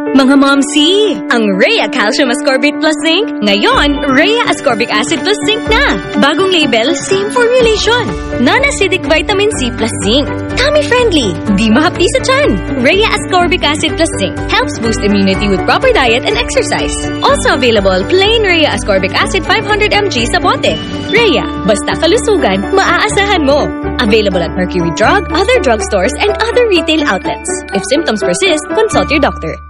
Mga momsi, ang RHEA Calcium Ascorbic Plus Zinc, ngayon, RHEA Ascorbic Acid Plus Zinc na. Bagong label, same formulation. Non-acidic vitamin C plus zinc. Tummy-friendly, di mahapdi sa tiyan. RHEA Ascorbic Acid Plus Zinc helps boost immunity with proper diet and exercise. Also available, plain RHEA Ascorbic Acid 500 mg sa bote. RHEA, basta kalusugan, maaasahan mo. Available at Mercury Drug, other drugstores, and other retail outlets. If symptoms persist, consult your doctor.